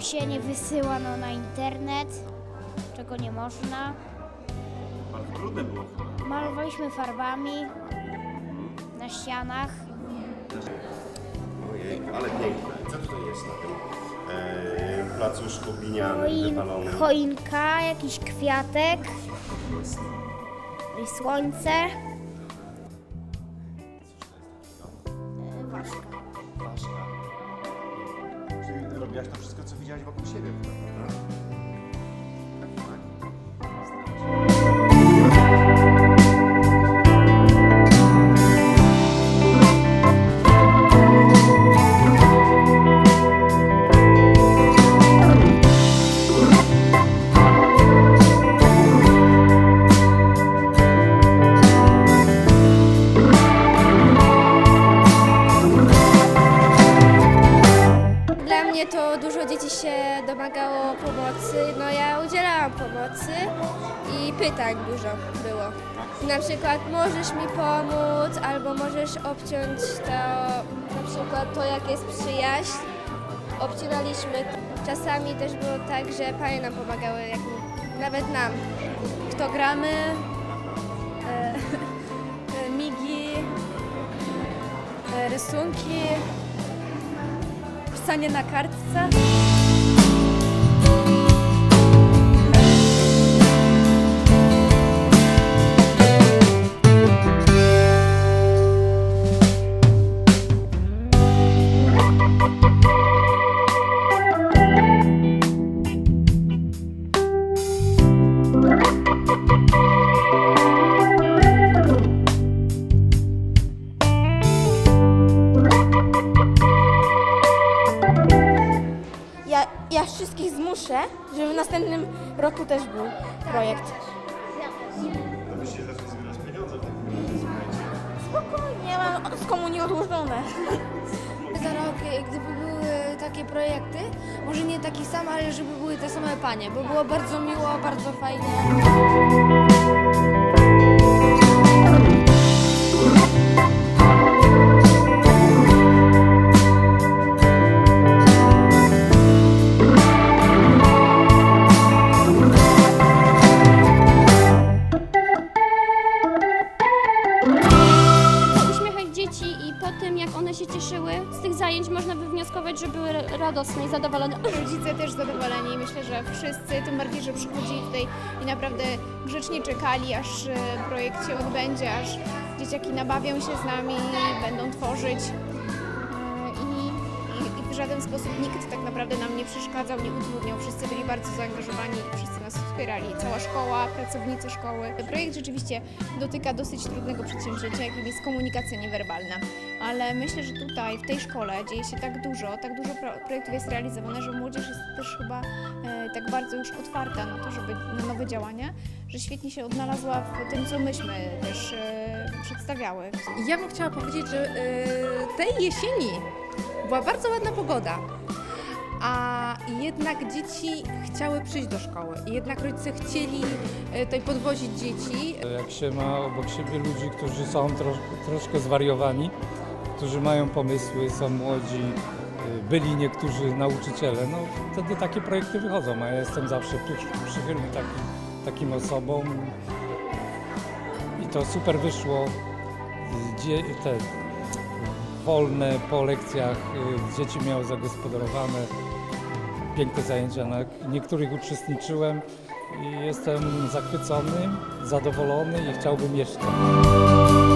się nie wysyła na internet, czego nie można. Bardzo trudne było. Malowaliśmy farbami na ścianach. Ojej, ale piękne. Co tutaj jest na tym placuszku glinianym, wypalonym? Choinka, jakiś kwiatek i słońce. Ważka. Ważka. Czyli robiłaś to wszystko, co widziałaś wokół siebie, prawda? To dużo dzieci się domagało pomocy, no ja udzielałam pomocy i pytań dużo było. Na przykład możesz mi pomóc, albo możesz obciąć to, na przykład to jak jest przyjaźń, obcinaliśmy. Czasami też było tak, że panie nam pomagały, jak nawet nam. To gramy, migi, rysunki, pisanie na kartce. Ja wszystkich zmuszę, żeby w następnym roku też był projekt. No byście zaczęli zbierać pieniądze w takim razie, słuchajcie. Spokojnie, mam z komunii odłożone. Za rok, gdyby były takie projekty, może nie taki sam, ale żeby były te same panie, bo było bardzo miło, bardzo fajnie. I po tym, jak one się cieszyły z tych zajęć, można wywnioskować, że były radosne i zadowolone. Rodzice też zadowoleni, myślę, że wszyscy, tym bardziej, że przychodzili tutaj i naprawdę grzecznie czekali, aż projekt się odbędzie, aż dzieciaki nabawią się z nami, będą tworzyć. I w żaden sposób nikt tak naprawdę nam nie przeszkadzał, nie utrudniał. Wszyscy byli bardzo zaangażowani, wszyscy nas wspierali. Cała szkoła, pracownicy szkoły. Projekt rzeczywiście dotyka dosyć trudnego przedsięwzięcia, jakim jest komunikacja niewerbalna. Ale myślę, że tutaj, w tej szkole dzieje się tak dużo projektów jest realizowane, że młodzież jest też chyba tak bardzo już otwarta na to, żeby na nowe działania, że świetnie się odnalazła w tym, co myśmy też przedstawiały. Ja bym chciała powiedzieć, że tej jesieni była bardzo ładna pogoda, a jednak dzieci chciały przyjść do szkoły i jednak rodzice chcieli tutaj podwozić dzieci. Jak się ma obok siebie ludzi, którzy są troszkę zwariowani, którzy mają pomysły, są młodzi, byli niektórzy nauczyciele, no wtedy takie projekty wychodzą, a ja jestem zawsze przychylny takim osobom i to super wyszło. Te wolne po lekcjach dzieci miały zagospodarowane, piękne zajęcia, na niektórych uczestniczyłem i jestem zachwycony, zadowolony i chciałbym jeszcze.